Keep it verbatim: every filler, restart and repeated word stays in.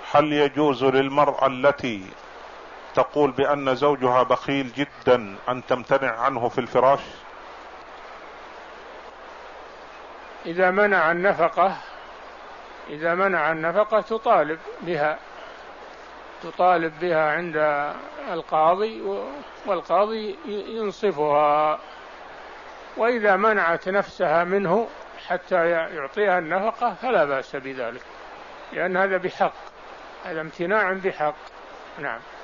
هل يجوز للمرأة التي تقول بأن زوجها بخيل جدا أن تمتنع عنه في الفراش؟ إذا منع النفقة إذا منع النفقة تطالب بها تطالب بها عند القاضي، والقاضي ينصفها. وإذا منعت نفسها منه حتى يعطيها النفقة فلا بأس بذلك، لأن هذا بحق، هذا امتناع بحق. نعم.